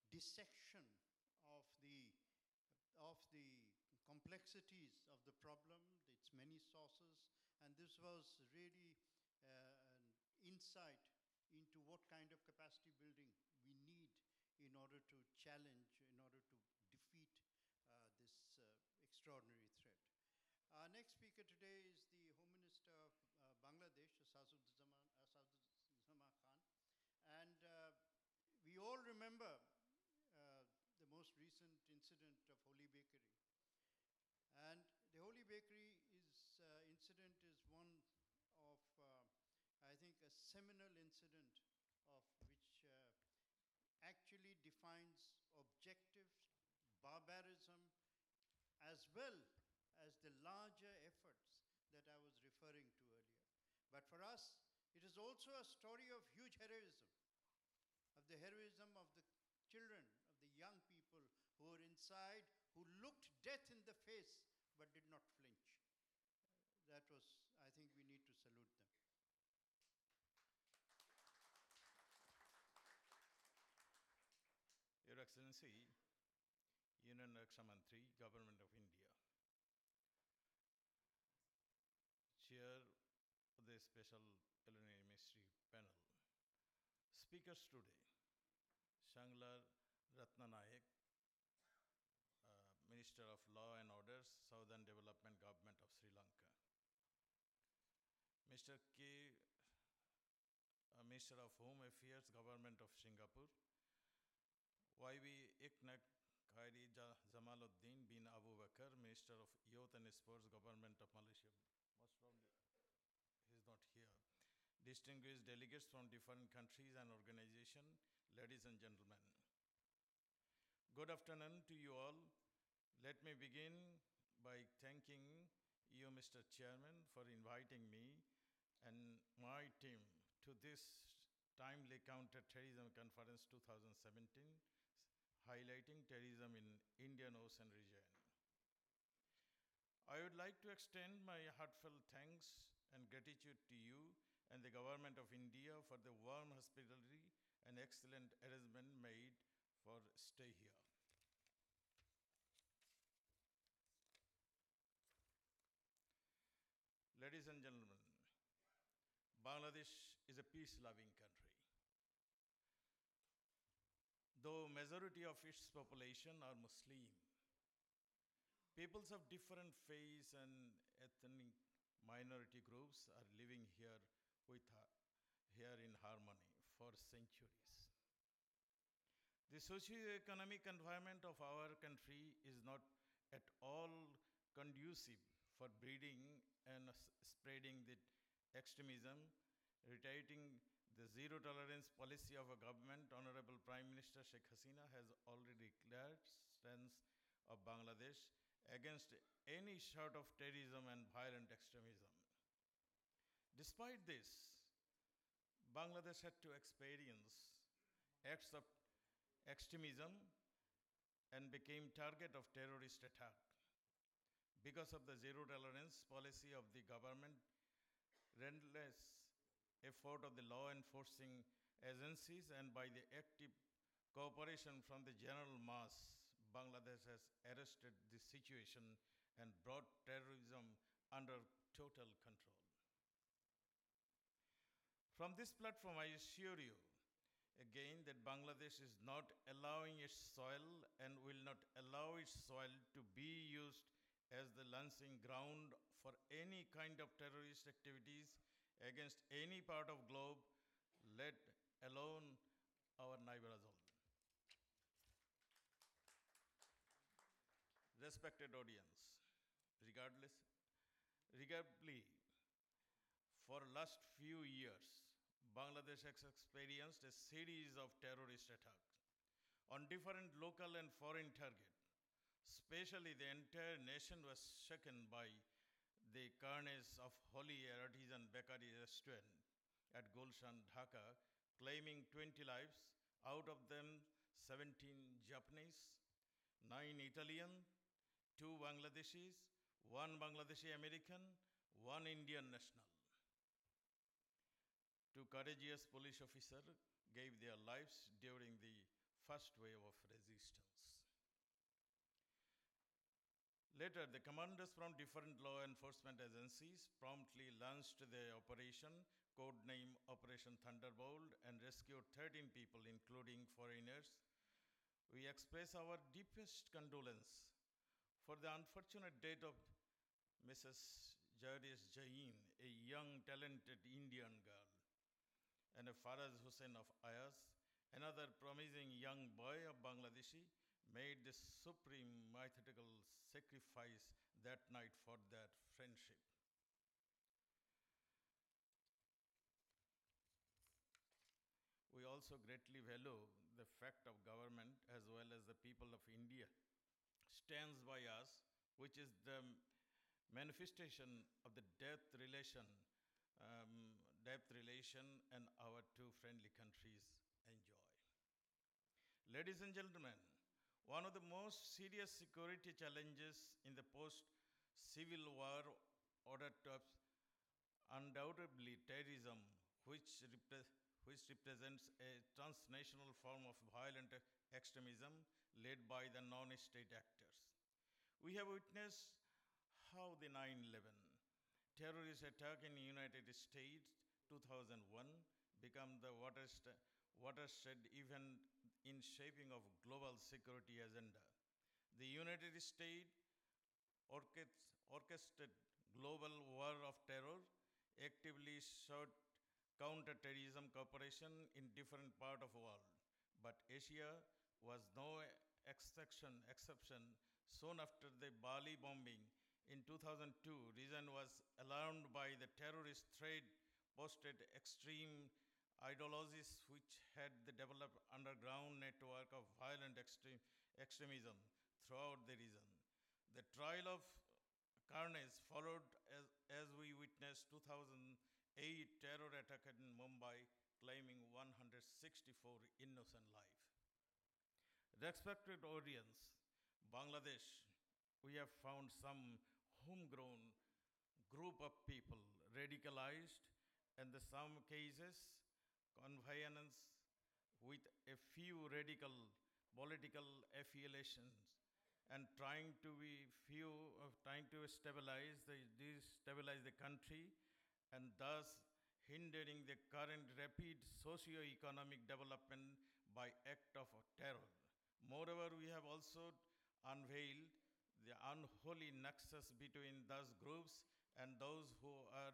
dissection of the complexities of the problem, its many sources, and this was really an insight into what kind of capacity building we need in order to challenge, in order to defeat this extraordinary threat. Our next speaker today is the Home Minister of Bangladesh, Asaduzzaman Khan. And we all remember the most recent incident of Holy Bakery. And the Holy Bakery incident is one of, I think, a seminal incident of which actually defines objective barbarism as well as the larger efforts that I was referring to earlier. But for us, it is also a story of huge heroism, of the heroism of the children, of the young people who were inside, who looked death in the face but did not flinch. That was, I think we need to salute them. Your Excellency, Union Raksha Mantri, Government of India, Chair of the Special Culinary Ministry Panel, speakers today, Shanglar Ratnanayak, Minister of Law and Order, Southern Development Government of Sri Lanka, Mr. K, Minister of Home Affairs, Government of Singapore, YB Iknak Khairi Jamaluddin bin Abu Bakr, Minister of Youth and Sports, Government of Malaysia. Most probably, he is not here. Distinguished delegates from different countries and organizations, ladies and gentlemen. Good afternoon to you all. Let me begin by thanking you, Mr. Chairman, for inviting me and my team to this timely Counter-Terrorism Conference 2017, highlighting terrorism in Indian Ocean region. I would like to extend my heartfelt thanks and gratitude to you and the Government of India for the warm hospitality and excellent arrangement made for stay here. Ladies and gentlemen, Bangladesh is a peace-loving country. Though majority of its population are Muslim, peoples of different faiths and ethnic minority groups are living here in harmony for centuries. The socio-economic environment of our country is not at all conducive for breeding and spreading the extremism, reiterating the zero tolerance policy of a government. Honorable Prime Minister Sheikh Hasina has already declared stance of Bangladesh against any sort of terrorism and violent extremism. Despite this, Bangladesh had to experience acts of extremism and became target of terrorist attack. Because of the zero tolerance policy of the government, relentless effort of the law enforcing agencies and by the active cooperation from the general mass, Bangladesh has arrested the situation and brought terrorism under total control. From this platform, I assure you again that Bangladesh is not allowing its soil and will not allow its soil to be used as the launching ground for any kind of terrorist activities against any part of globe, let alone our neighbor zone. Respected audience, regardless, for last few years, Bangladesh has experienced a series of terrorist attacks on different local and foreign targets. Especially the entire nation was shaken by the carnage of Holy Artisan Bakery restaurant at Gulshan, Dhaka, claiming 20 lives, out of them 17 Japanese, 9 Italian, 2 Bangladeshis, 1 Bangladeshi American, 1 Indian national. 2 courageous police officers gave their lives during the first wave of resistance. Later, the commanders from different law enforcement agencies promptly launched their operation, codenamed Operation Thunderbolt, and rescued 13 people, including foreigners. We express our deepest condolence for the unfortunate death of Mrs. Jarish Jain, a young, talented Indian girl, and Faraz Hussain of Ayaz, another promising young boy of Bangladeshi, made the supreme mythical sacrifice that night for their friendship. We also greatly value the fact of government as well as the people of India stands by us, which is the manifestation of the depth relation and our two friendly countries enjoy. Ladies and gentlemen, one of the most serious security challenges in the post-Civil War order of undoubtedly terrorism, which represents a transnational form of violent extremism led by the non-state actors. We have witnessed how the 9/11 terrorist attack in the United States 2001 became the watershed event in shaping of global security agenda. The United States orchestrated global war of terror, actively sought counter-terrorism cooperation in different parts of the world. But Asia was no exception. Soon after the Bali bombing in 2002, region was alarmed by the terrorist threat posted extreme ideologies which had developed underground network of violent extremism throughout the region. The trail of carnage followed as we witnessed 2008 terror attack in Mumbai, claiming 164 innocent lives. Respected audience, Bangladesh, we have found some homegrown group of people radicalized and in some cases convenience with a few radical political affiliations and trying to destabilize the country and thus hindering the current rapid socio-economic development by act of terror. Moreover, we have also unveiled the unholy nexus between those groups and those who are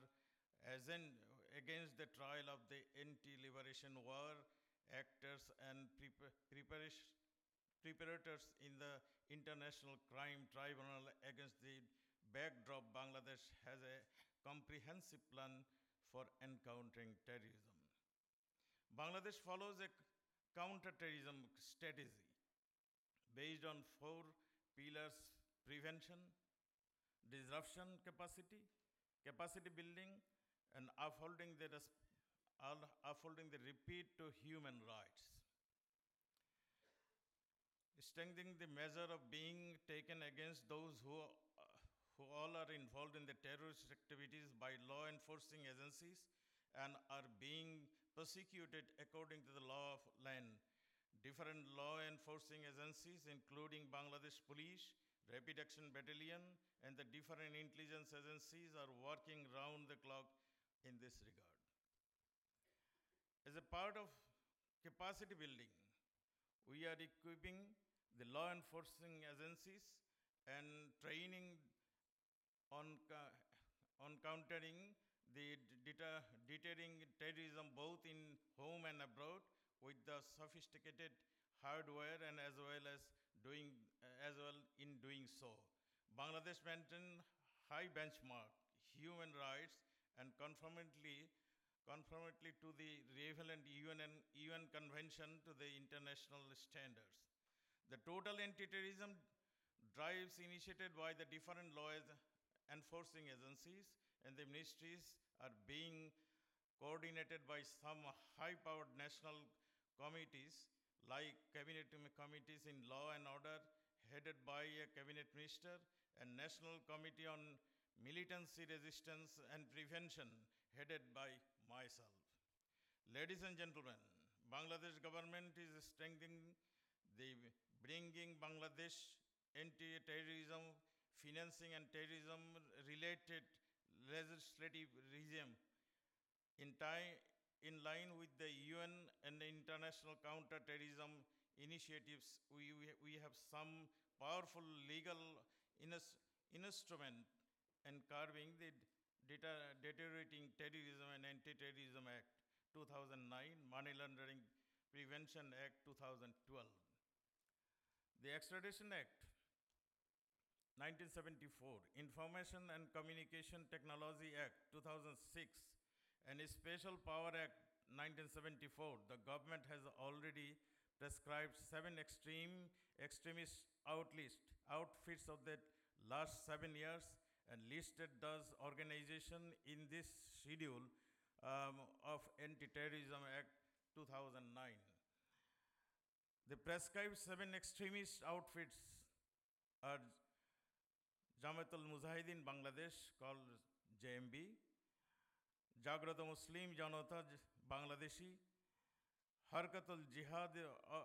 against the trial of the anti-liberation war actors and preparators in the International Crime Tribunal. Against the backdrop, Bangladesh has a comprehensive plan for encountering terrorism. Bangladesh follows a counter-terrorism strategy based on 4 pillars: prevention, disruption capacity building, and upholding the repeat to human rights. Strengthening the measure of being taken against those who all are involved in the terrorist activities by law enforcing agencies and are being persecuted according to the law of land. Different law enforcing agencies, including Bangladesh Police, Rapid Action Battalion, and the different intelligence agencies are working round the clock in this regard. As a part of capacity building, we are equipping the law enforcing agencies and training on countering the deterring terrorism both in home and abroad with the sophisticated hardware and as well in doing so. Bangladesh maintains high benchmark human rights and conformity to the relevant UN Convention to the international standards. The total anti-terrorism drives initiated by the different law enforcing agencies and the ministries are being coordinated by some high-powered national committees like cabinet committees in law and order headed by a cabinet minister and National Committee on Militancy Resistance and Prevention headed by myself. Ladies and gentlemen, Bangladesh government is strengthening the bringing Bangladesh anti-terrorism, financing and terrorism related legislative regime in line with the UN and the international counter-terrorism initiatives. We have some powerful legal instrument in curbing the Deteriorating Terrorism and Anti-Terrorism Act 2009, Money Laundering Prevention Act 2012. The Extradition Act 1974, Information and Communication Technology Act 2006, and a Special Power Act 1974. The government has already prescribed 7 extremist outfits of the last 7 years and listed those organizations in this schedule of Anti-Terrorism Act 2009. The prescribed 7 extremist outfits are Jamatul Mujahideen Bangladesh, called JMB, Jagrata Muslim Janata Bangladeshi, Harkatul Jihad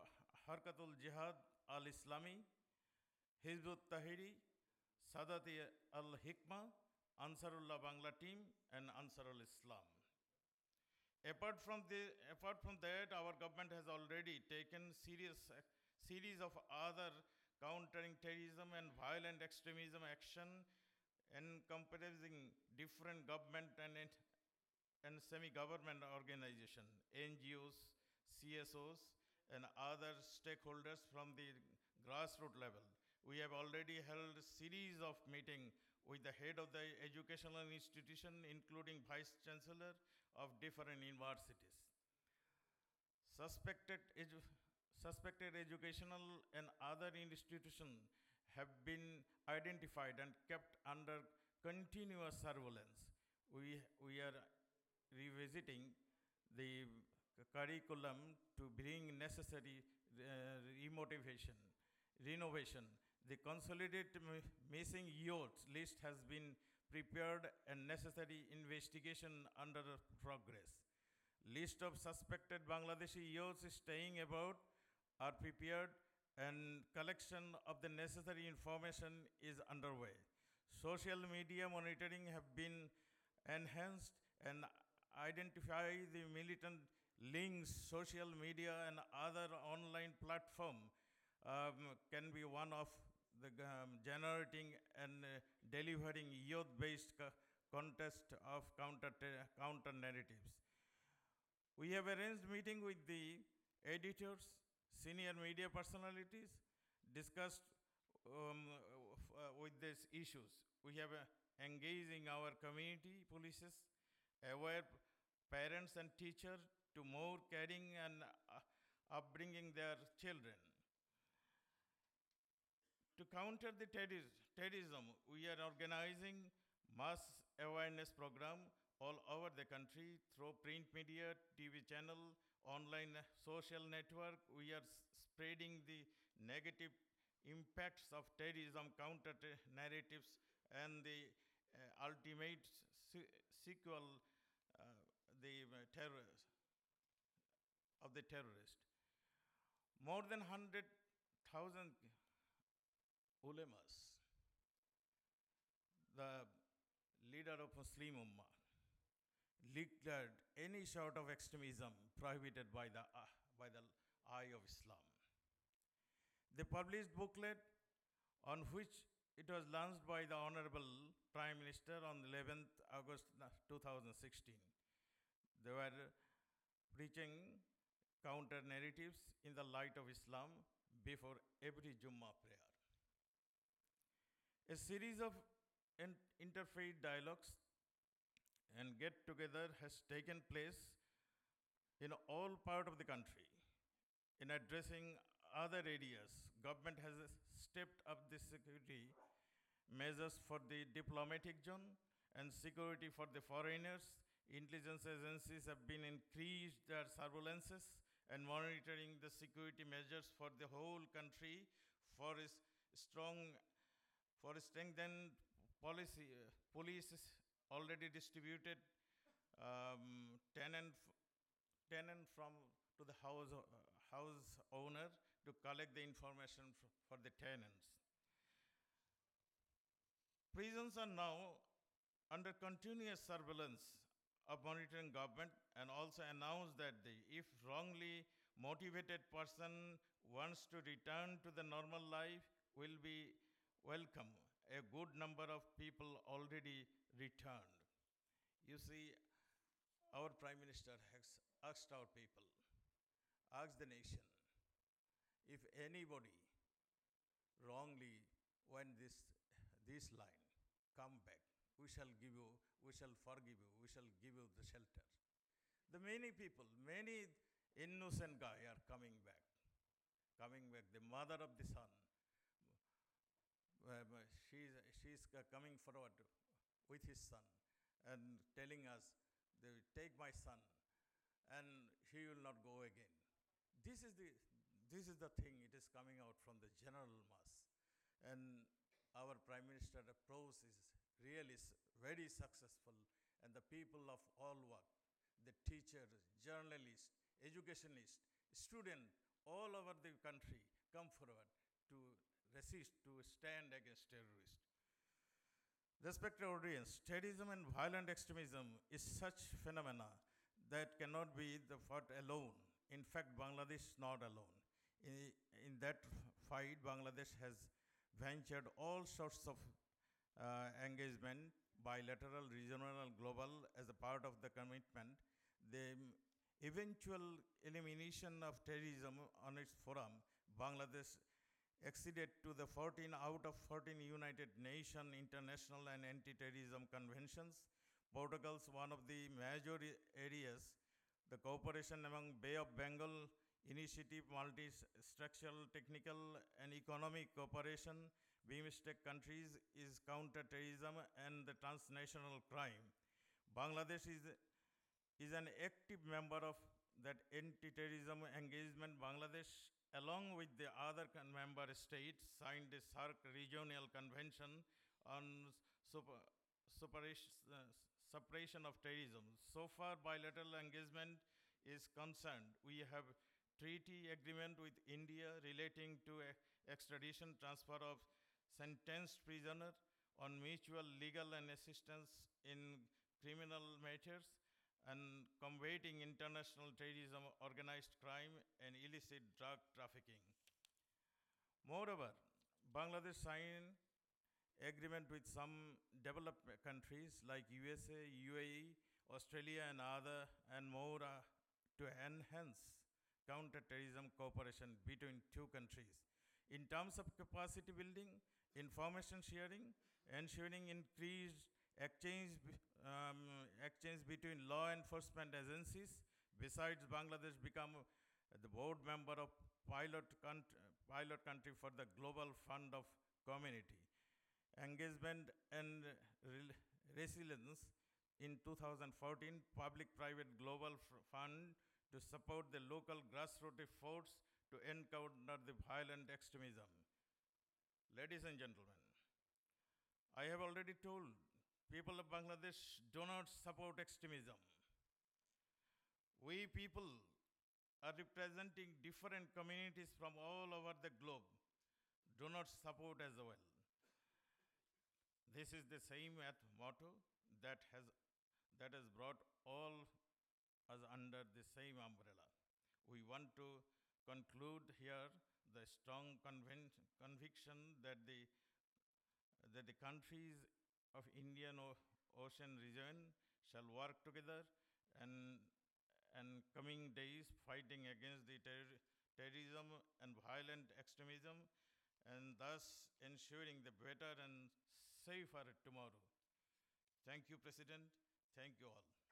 al-Islami, Hizbut Tahiri, Sadati al-Hikmah, Ansarullah Bangla Team, and Ansarul Islam. Apart from that, our government has already taken series of other countering terrorism and violent extremism action encompassing different government and semi-government organizations, NGOs, CSOs, and other stakeholders from the grassroots level. We have already held a series of meetings with the head of the educational institution, including Vice Chancellor of different universities. Suspected educational and other institutions have been identified and kept under continuous surveillance. We are revisiting the curriculum to bring necessary renovation. The consolidated missing youth list has been prepared and necessary investigation under progress. List of suspected Bangladeshi youths staying abroad are prepared and collection of the necessary information is underway. Social media monitoring have been enhanced and identify the militant links. Social media and other online platform can be one of the generating and delivering youth-based contest of counter narratives. We have arranged meeting with the editors, senior media personalities, discussed with these issues. We have engaging our community policies, aware parents and teachers to more caring and upbringing their children. To counter the terrorism, we are organizing mass awareness program all over the country through print media, TV channel, online social network. We are spreading the negative impacts of terrorism, counter narratives, and the ultimate sequel, of the terrorist. More than 100,000 ulemas, the leader of Muslim Ummah, declared any sort of extremism prohibited by the eye of Islam. They published booklet on which it was launched by the Honorable Prime Minister on 11th August 2016. They were preaching counter narratives in the light of Islam before every Jummah prayer. A series of interfaith dialogues and get-together has taken place in all parts of the country. In addressing other areas, government has stepped up the security measures for the diplomatic zone and security for the foreigners. Intelligence agencies have been increased their surveillances and monitoring the security measures for the whole country for strengthened policy. Police is already distributed tenant from to the house owner to collect the information for the tenants. Prisons are now under continuous surveillance of monitoring government, and also announced that if wrongly motivated person wants to return to the normal life will be welcome. A good number of people already returned. You see, our Prime Minister has asked our people, asked the nation, if anybody wrongly went this line, come back. We shall give you, we shall forgive you, we shall give you the shelter. The many people, many innocent guy are coming back. Coming back. The mother of the son, she's coming forward with his son and telling us, take my son and he will not go again. This is the thing, it is coming out from the general mass. And our Prime Minister approach is really very successful, and the people of all work, the teachers, journalists, educationists, students all over the country come forward to resist, to stand against terrorists. Respected audience, terrorism and violent extremism is such phenomena that cannot be fought alone. In fact, Bangladesh is not alone. In that fight, Bangladesh has ventured all sorts of engagement, bilateral, regional, global, as a part of the commitment. The eventual elimination of terrorism on its forum, Bangladesh acceded to the 14 out of 14 United Nations international and anti-terrorism conventions. Portugal's one of the major areas, the cooperation among Bay of Bengal initiative, multi-structural, technical and economic cooperation, BIMSTEC countries is counter-terrorism and the transnational crime. Bangladesh is an active member of that anti-terrorism engagement. Bangladesh, along with the other member states, signed the SAARC Regional Convention on suppression of terrorism. So far, bilateral engagement is concerned, we have treaty agreement with India relating to extradition, transfer of sentenced prisoner on mutual legal and assistance in criminal matters, and combating international terrorism, organized crime, and illicit drug trafficking. Moreover, Bangladesh signed agreement with some developed countries like USA, UAE, Australia, and other, and more to enhance counter-terrorism cooperation between two countries. In terms of capacity building, information sharing, ensuring increased exchange between law enforcement agencies. Besides, Bangladesh become the board member of pilot country for the Global Fund of Community Engagement and Resilience. In 2014, Public-Private Global Fund to support the local grassroots efforts to encounter the violent extremism. Ladies and gentlemen, I have already told people of Bangladesh do not support extremism. We people are representing different communities from all over the globe, do not support as well. This is the same motto that has brought all us under the same umbrella. We want to conclude here the strong conviction that the countries of Indian Ocean region shall work together and coming days fighting against the terrorism and violent extremism, and thus ensuring the better and safer tomorrow. Thank you, President. Thank you all.